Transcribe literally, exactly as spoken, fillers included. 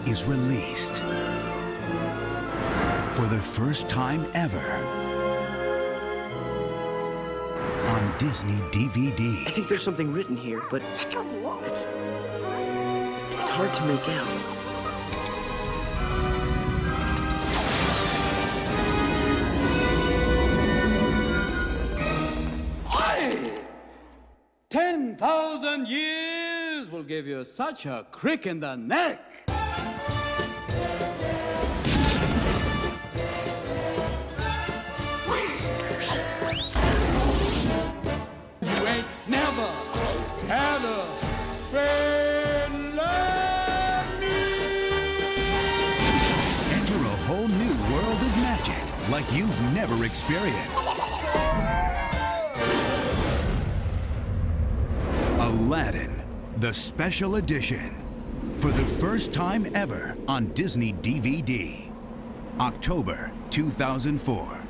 is released. For the first time ever on Disney D V D. I think there's something written here, but it's, it's hard to make out. Ten thousand years will give you such a crick in the neck. You ain't never had a friend like me. Enter a whole new world of magic like you've never experienced. Aladdin, the special edition, for the first time ever on Disney D V D, October two thousand four.